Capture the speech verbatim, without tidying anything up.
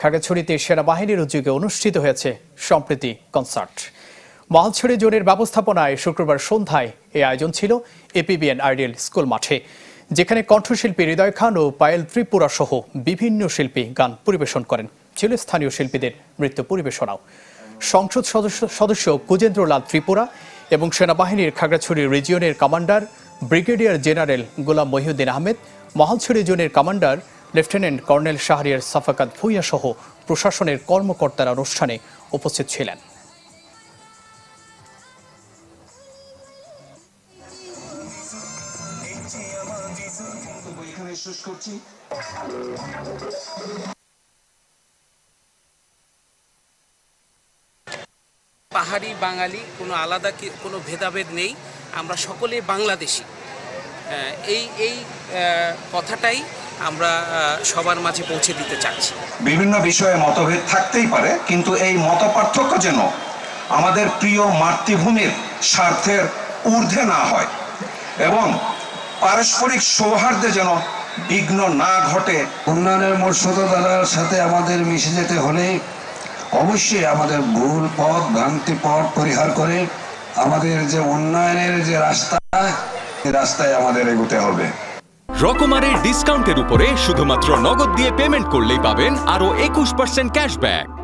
খাগড়াছড়িতে সেনাবাহিনীর উদ্যোগে অনুষ্ঠিত হয়েছে সম্প্রীতি কনসার্ট। মহালছড়ি জোনের ব্যবস্থাপনায় শুক্রবার সন্ধ্যায় এই আয়োজন ছিল এপিবিএন আইডিয়াল স্কুল মাঠে, যেখানে কণ্ঠশিল্পী হৃদয় খান ও পায়েল ত্রিপুরা সহ বিভিন্ন শিল্পী গান পরিবেশন করেন। ছিল স্থানীয় শিল্পীদের নৃত্য পরিবেশনাও। সংসদ সদস্য সদস্য কুজেন্দ্রলাল ত্রিপুরা এবং সেনাবাহিনীর খাগড়াছড়ি রিজিয়নের commander brigadier general Golam Mohiuddin Ahmed, Mohalchari জোনের commander lieutenant colonel Shahriar Safakat Bhuiyan সহ প্রশাসনের কর্মকর্তারা অনুষ্ঠানে উপস্থিত ছিলেন। পাহাড়ি বাঙালি কোনো আলাদা কোনো ভেদাভেদ নেই, আমরা সকলে বাংলাদেশি। এই এই কথাটাই আমরা সবার মাঝে পৌঁছে দিতে চাচ্ছি। বিভিন্ন বিষয়ে মতভেদ থাকতেই পারে, কিন্তু এই মত পার্থক্য যেন আমাদের প্রিয় মাতৃভূমির স্বার্থের ঊর্ধ্বে না হয় এবং পারস্পরিক সৌহার্দ্যে যেন বিঘ্ন না ঘটে। উন্নয়নের মর্যাদার সাথে আমাদের মিশে যেতে হলে অবশ্যই আমাদের ভুল পথ ভ্রান্তি পথ পরিহার করে আমাদের যে উন্নয়নের যে রাস্তা, এই রাস্তায় আমাদের এগোতে হবে। রকমারের ডিসকাউন্টের উপরে শুধুমাত্র নগদ দিয়ে পেমেন্ট করলেই পাবেন আরো একুশ পার্সেন্ট ক্যাশব্যাক।